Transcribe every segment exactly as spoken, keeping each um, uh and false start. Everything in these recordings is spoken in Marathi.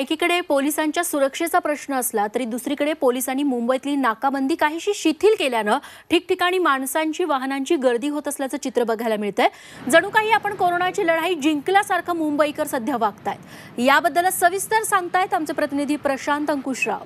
एकीकडे पोलिसांच्या सुरक्षेचा प्रश्न असला तरी दुसरीकडे पोलिसांनी मुंबईतली नाकाबंदी काहीशी शिथिल केल्यानं ठिकठिकाणी माणसांची वाहनांची गर्दी होत असल्याचं चित्र बघायला मिळतंय। जणू काही आपण कोरोनाची लढाई जिंकल्यासारखं मुंबईकर सध्या वागतायत। याबद्दल सविस्तर सांगतायत आमचे प्रतिनिधी प्रशांत अंकुशराव।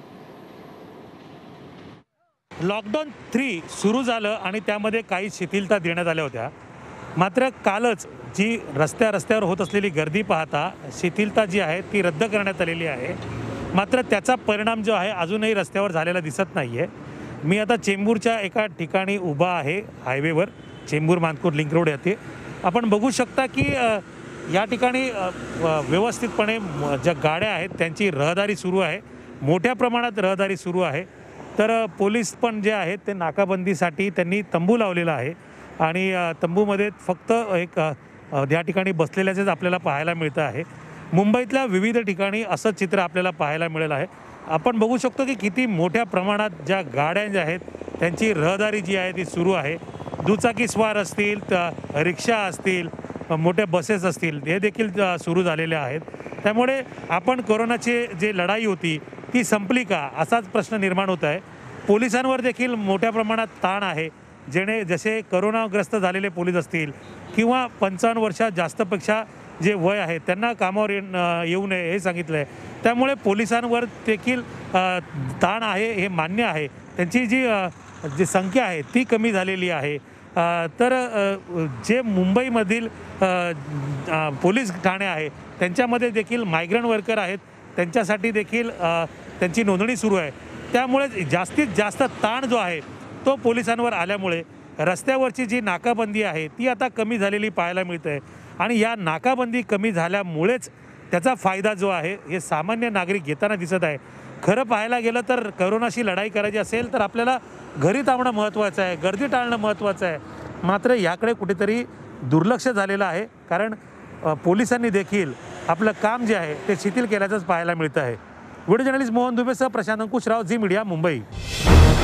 लॉकडाऊन थ्री सुरू झालं आणि त्यामध्ये काही शिथिलता देण्यात आल्या होत्या। मात्र कालच जी रस्त्या रस्त्यावर होत असलेली गर्दी पाहता शिथिलता जी आहे ती रद्द करण्यात आलेली आहे। मात्र त्याचा परिणाम जो आहे अजूनही रस्त्यावर झालेला दिसत नाही आहे। मी आता चेंबूरच्या एका ठिकाणी उभा आहे, हायवेवर चेंबूर मानपूर लिंक रोड येथे। आपण बघू शकता की या ठिकाणी व्यवस्थितपणे ज्या गाड्या आहेत त्यांची रहदारी सुरू आहे, मोठ्या प्रमाणात रहदारी सुरू आहे। तर पोलीस पण जे आहेत ते नाकाबंदीसाठी त्यांनी तंबू लावलेला आहे आणि तंबूमध्ये फक्त एक या ठिकाणी बसलेल्याचेच आपल्याला पाहायला मिळतं आहे। मुंबईतल्या विविध ठिकाणी असं चित्र आपल्याला पाहायला मिळेल आहे। आपण बघू शकतो की किती मोठ्या प्रमाणात ज्या गाड्या ज्या आहेत त्यांची रहदारी जी आहे ती सुरू आहे। दुचाकी स्वार असतील, रिक्षा असतील, मोठ्या बसेस असतील, हे देखील सुरू झालेले आहेत। त्यामुळे आपण कोरोनाची जी लढाई होती ती संपली का असाच प्रश्न निर्माण होत आहे। पोलिसांवर देखील मोठ्या प्रमाणात ताण आहे। जेणे जसे करोनाग्रस्त झालेले पोलीस असतील किंवा पंचावन्न वर्षात जास्तपेक्षा जे वय आहे त्यांना कामावर येऊ नये हे सांगितलं आहे। त्यामुळे पोलिसांवर देखील ताण आहे हे मान्य आहे। त्यांची जी जी संख्या आहे ती कमी झालेली आहे। तर जे मुंबईमधील पोलीस ठाणे आहे त्यांच्यामध्ये देखील मायग्रंट वर्कर आहेत, त्यांच्यासाठी देखील त्यांची नोंदणी सुरू आहे। त्यामुळे जास्तीत जास्त ताण जो आहे तो पोलिसांवर आल्यामुळे रस्त्यावरची जी नाकाबंदी आहे ती आता कमी झालेली पाहायला मिळते आहे। आणि या नाकाबंदी कमी झाल्यामुळेच त्याचा फायदा जो आहे हे सामान्य नागरिक घेताना दिसत आहे। खरं पाहायला गेलं तर कोरोनाशी लढाई करायची असेल तर आपल्याला घरी थांबणं महत्त्वाचं आहे, गर्दी टाळणं महत्त्वाचं आहे। मात्र याकडे कुठेतरी दुर्लक्ष झालेलं आहे, कारण पोलिसांनी देखील आपलं काम जे आहे ते शिथिल केल्याचंच पाहायला मिळतं आहे। व्हिडिओ जर्नलिस्ट मोहन दुबेसह प्रशांत अंकुशराव, झी मीडिया, मुंबई।